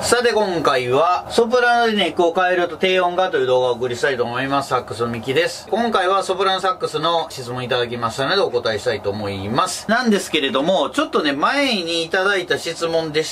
さて今回はソプラノでネックを変えると低音がという動画をお送りしたいと思います。サックスのミキです。今回はソプラノサックスの質問いただきましたのでお答えしたいと思います。なんですけれども、ちょっとね、前にいただいた質問でして、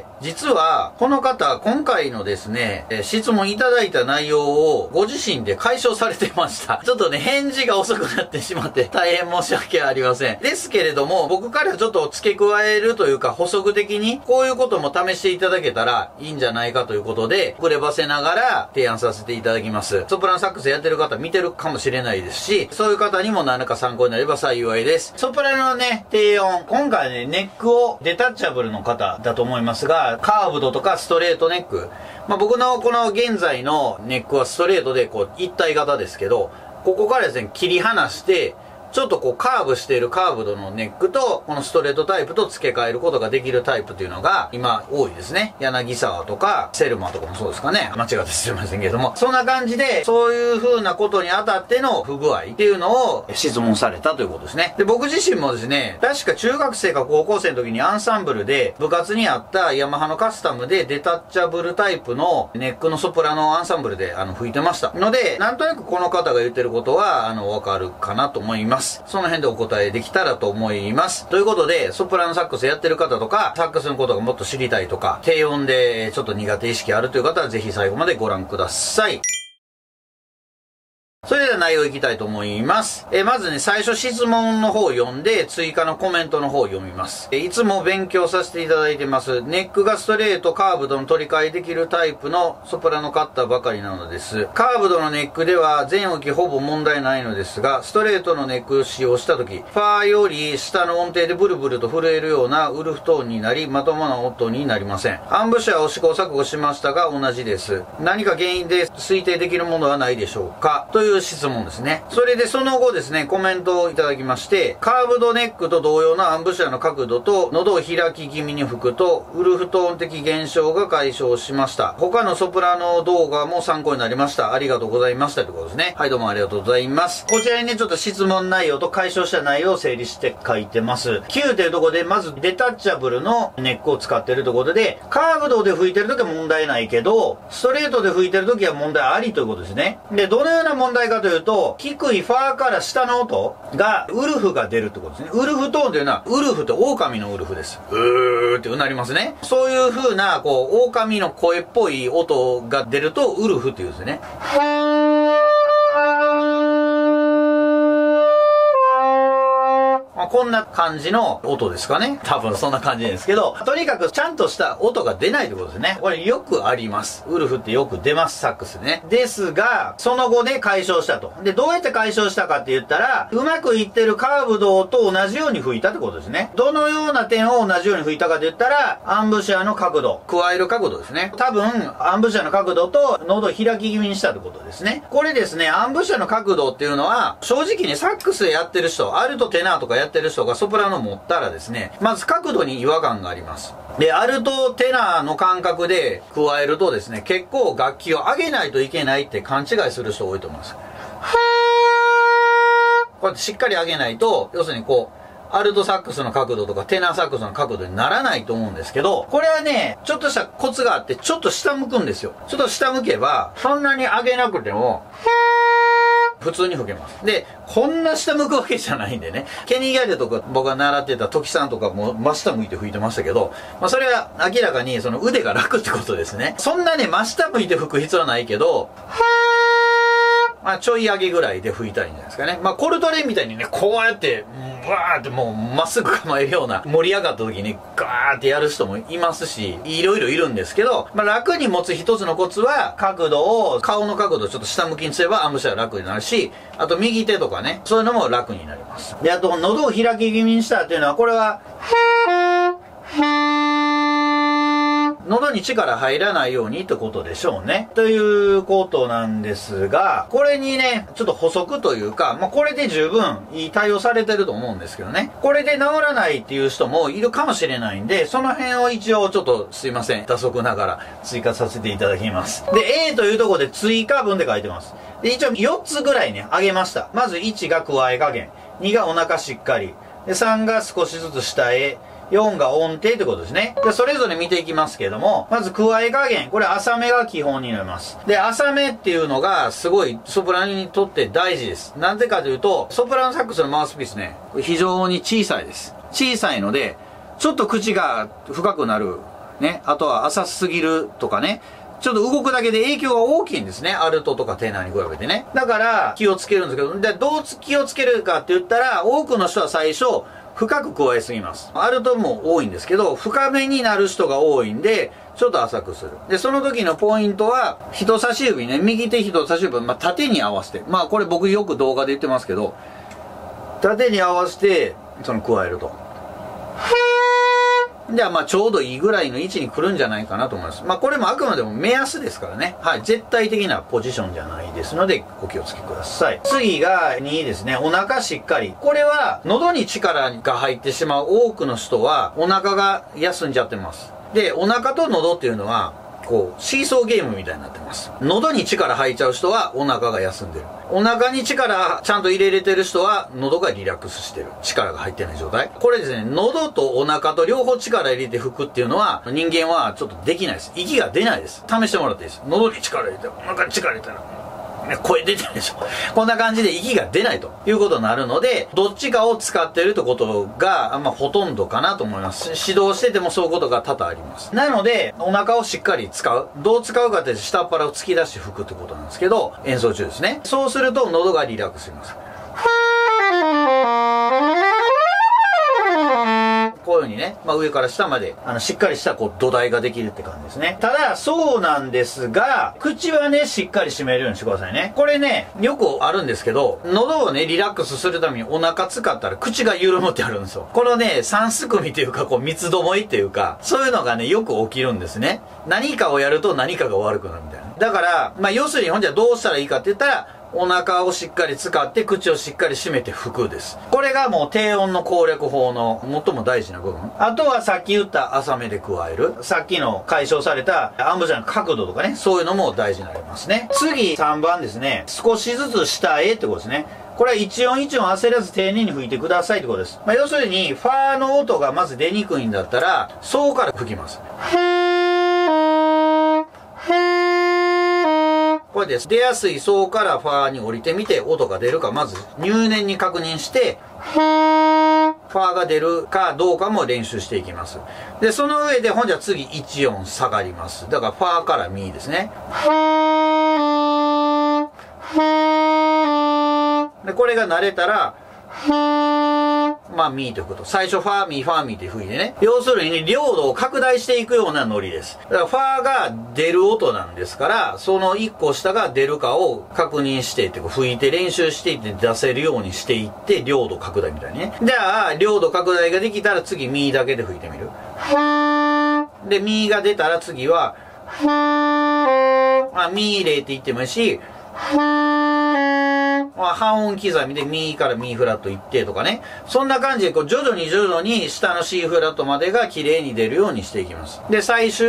実はこの方、今回のですね、質問いただいた内容をご自身で解消されてました。ちょっとね、返事が遅くなってしまって大変申し訳ありません。ですけれども、僕からちょっと付け加えるというか補足的にこういうことも試していただけたらいいんじゃないかということで、遅ればせながら提案させていただきます。ソプラノサックスやってる方見てるかもしれないですし、そういう方にも何らか参考になれば幸いです。ソプラノのね、低音、今回ね、ネックをデタッチャブルの方だと思いますが、カーブドとかストレートネック、僕のこの現在のネックはストレートでこう一体型ですけど、ここからですね、切り離して、ちょっとこうカーブしているカーブドのネックとこのストレートタイプと付け替えることができるタイプというのが今多いですね。柳沢とかセルマとかもそうですかね。間違ってすいませんけども、そんな感じでそういう風なことにあたっての不具合っていうのを質問されたということですね。で、僕自身もですね、確か中学生か高校生の時にアンサンブルで部活にあったヤマハのカスタムでデタッチャブルタイプのネックのソプラノアンサンブルで吹いてましたので、なんとなくこの方が言ってることはわかるかなと思います。その辺でお答えできたらと思います。ということで、ソプラノサックスやってる方とか、サックスのことがもっと知りたいとか、低音でちょっと苦手意識あるという方はぜひ最後までご覧ください。それでは内容いきたいと思います。まずね、最初質問の方を読んで、追加のコメントの方を読みます。いつも勉強させていただいてます。ネックがストレート、カーブドの取り替えできるタイプのソプラノカッターばかりなのです。カーブドのネックでは全域ほぼ問題ないのですが、ストレートのネックを使用したとき、ファーより下の音程でブルブルと震えるようなウルフトーンになり、まともな音になりません。アンブシャーを試行錯誤しましたが同じです。何か原因で推定できるものはないでしょうかという質問ですね。それでその後ですね、コメントをいただきまして、カーブドネックと同様のアンブシャーの角度と喉を開き気味に吹くとウルフトーン的現象が解消しました。他のソプラノ動画も参考になりました。ありがとうございましたということですね。はい、どうもありがとうございます。こちらにね、ちょっと質問内容と解消した内容を整理して書いてます。9というところで、まずデタッチャブルのネックを使っているということで、カーブドで吹いてるときは問題ないけど、ストレートで吹いてるときは問題ありということですね。で、どのような問題かというと、低いファーから下の音がウルフが出るってことですね。ウルフトーンというのは、ウルフって狼のウルフです。うーってなりますね。そういう風な、狼の声っぽい音が出るとウルフっていうんですね。こんな感じの音ですかね。多分そんな感じですけど、とにかくちゃんとした音が出ないってことですね。これよくあります。ウルフってよく出ます、サックスね。ですが、その後で解消したと。で、どうやって解消したかって言ったら、うまくいってるカーブドと同じように吹いたってことですね。どのような点を同じように吹いたかって言ったら、アンブシャーの角度、加える角度ですね。多分、アンブシャーの角度と喉を開き気味にしたってことですね。これですね、アンブシャーの角度っていうのは、正直ね、サックスやってる人、アルト、テナーとかやってる人がソプラノ持ったらですね、まず角度に違和感があります。で、アルト、テナーの感覚で加えるとですね、結構楽器を上げないといけないって勘違いする人多いと思います。こうやってしっかり上げないと、要するにアルトサックスの角度とかテナーサックスの角度にならないと思うんですけど、これはね、ちょっとしたコツがあって、ちょっと下向くんですよ。ちょっと下向けば、そんなに上げなくても、普通に吹けます。で、こんな下向くわけじゃないんでね。ケニー・ギャレとか僕が習ってたトキさんとかも真下向いて吹いてましたけど、それは明らかにその腕が楽ってことですね。そんなね、真下向いて吹く必要はないけど、ちょい上げぐらいで吹いたらいいんじゃないですかね。コルトレみたいにね、こうやって、バーってもうまっすぐ構えるような、盛り上がった時にガーってやる人もいますし、いろいろいるんですけど、楽に持つ一つのコツは、角度を、顔の角度をちょっと下向きにすればアンブシャー楽になるし、あと右手とかね、そういうのも楽になります。で、あと喉を開き気味にしたっていうのは、これは、喉に力入らないようにってことでしょうね。ということなんですが、これにね、ちょっと補足というか、これで十分いい対応されてると思うんですけどね。これで治らないっていう人もいるかもしれないんで、その辺を一応ちょっとすいません、打足ながら追加させていただきます。で、A というところで追加分で書いてます。で、一応4つぐらいね、上げました。まず1が加え加減、2がお腹しっかり、で3が少しずつ下へ、 4が音程ということですね。で、それぞれ見ていきますけども、まず加え加減。これ浅めが基本になります。で、浅めっていうのがすごいソプラノにとって大事です。なぜかというと、ソプラノサックスのマウスピースね、非常に小さいです。小さいので、ちょっと口が深くなる。ね。あとは浅すぎるとかね。ちょっと動くだけで影響が大きいんですね。アルトとかテナーに比べてね。だから気をつけるんですけど、で、どう気をつけるかって言ったら、多くの人は最初、深く加えすぎます。アルトも多いんですけど、深めになる人が多いんで、ちょっと浅くする。で、その時のポイントは、人差し指ね、右手人差し指、縦に合わせて。これ僕よく動画で言ってますけど、縦に合わせて、加えると。じゃあちょうどいいぐらいの位置に来るんじゃないかなと思います。これもあくまでも目安ですからね。はい。絶対的なポジションじゃないですので、お気をつけください。次が2ですね。お腹しっかり。これは、喉に力が入ってしまう多くの人は、お腹が休んじゃってます。で、お腹と喉っていうのは、シーソーゲームみたいになってます。喉に力入っちゃう人はお腹が休んでる。お腹に力ちゃんと入れれてる人は喉がリラックスしてる。力が入ってない状態。これですね、喉とお腹と両方力入れて吹くっていうのは人間はちょっとできないです。息が出ないです。試してもらっていいです。喉に力入れて、お腹に力入れたら、声出てないでしょ。こんな感じで息が出ないということになるので、どっちかを使ってるってことが、ほとんどかなと思います。指導しててもそういうことが多々あります。なので、お腹をしっかり使う。どう使うかって下っ腹を突き出して吹くってことなんですけど、演奏中ですね。そうすると喉がリラックスします。こういう風にね、上から下まで、しっかりした土台ができるって感じですね。ただ、そうなんですが、口はね、しっかり閉めるようにしてくださいね。これね、よくあるんですけど、喉をね、リラックスするためにお腹使ったら口が緩むってあるんですよ。このね、三すくみというか、三つどもいっていうか、そういうのがね、よく起きるんですね。何かをやると何かが悪くなるみたいな。だから、要するに、ほんじゃどうしたらいいかって言ったら、お腹をしっかり使って口をしっかり閉めて吹くです。これがもう低音の攻略法の最も大事な部分。あとはさっき言った浅めで加える。さっきの解消されたアンブジャの角度とかね、そういうのも大事になりますね。次3番ですね。少しずつ下へってことですね。これは一音一音焦らず丁寧に吹いてくださいってことです。要するに、ファーの音がまず出にくいんだったら、ソから吹きます。これです。出やすいソからファーに降りてみて音が出るかまず入念に確認して、ファーが出るかどうかも練習していきます。で、その上でほんじゃ次1音下がります。だからファーからミですね。で、これが慣れたら、ミーということ。最初ファーミー、ファーミーって吹いてね。要するにね、領土を拡大していくようなノリです。だからファーが出る音なんですから、その1個下が出るかを確認してって吹いて練習していって出せるようにしていって、領土拡大みたいにね。じゃあ、領土拡大ができたら次ミーだけで吹いてみる。で、ミーが出たら次は、ミーレって言ってもいいし、半音刻みでミーからミーフラット行ってとかね。そんな感じで徐々に下の C フラットまでが綺麗に出るようにしていきます。で、最終、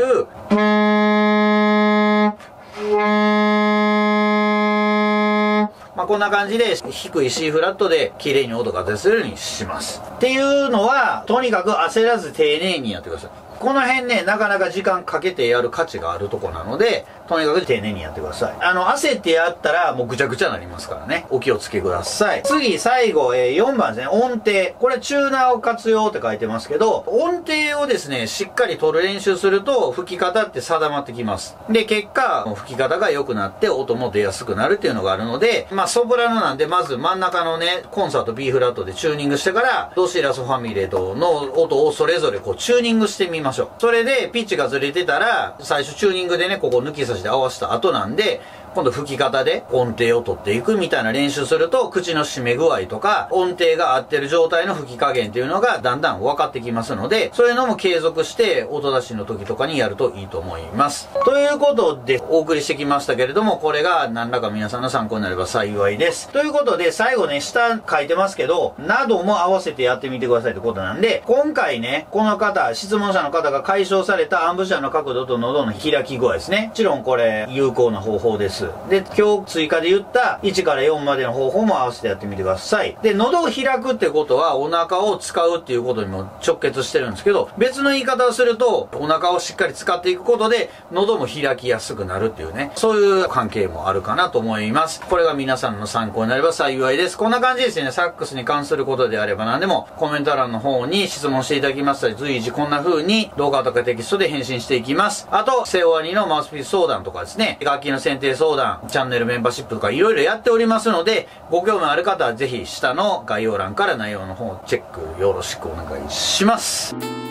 こんな感じで低い C フラットで綺麗に音が出せるようにします。っていうのは、とにかく焦らず丁寧にやってください。この辺ね、なかなか時間かけてやる価値があるとこなので、とにかく丁寧にやってください。焦ってやったらもうぐちゃぐちゃになりますからね。お気をつけください。次、最後、4番ですね。音程。これ、チューナーを活用って書いてますけど、音程をですね、しっかり取る練習すると、吹き方って定まってきます。で、結果、吹き方が良くなって音も出やすくなるっていうのがあるので、ソプラノなんで、まず真ん中のね、コンサート B フラットでチューニングしてから、ドシラソファミレドの音をそれぞれチューニングしてみましょう。それで、ピッチがずれてたら、最初チューニングでね、ここ抜き差しで合わせた後なんで、今度吹き方で音程を取っていくみたいな練習すると、口の締め具合とか、音程が合ってる状態の吹き加減っていうのがだんだん分かってきますので、そういうのも継続して音出しの時とかにやるといいと思います。ということで、お送りしてきましたけれども、これが何らか皆さんの参考になれば幸いです。ということで、最後ね、下書いてますけど、なども合わせてやってみてくださいってことなんで、今回ね、この方、質問者の方が解消されたアンブシャの角度と喉の開き具合ですね。もちろんこれ、有効な方法です。 。で、今日追加で言った1から4までの方法も合わせてやってみてください。で、喉を開くってことはお腹を使うっていうことにも直結してるんですけど、別の言い方をすると、お腹をしっかり使っていくことで、喉も開きやすくなるっていうね、そういう関係もあるかなと思います。これが皆さんの参考になれば幸いです。こんな感じですね、サックスに関することであれば何でもコメント欄の方に質問していただきましたり、随時こんな風に動画とかテキストで返信していきます。あと、セオアニのマウスピース相談とかですね、楽器の選定相談、チャンネルメンバーシップとかいろいろやっておりますので、ご興味ある方はぜひ下の概要欄から内容の方をチェックよろしくお願いします。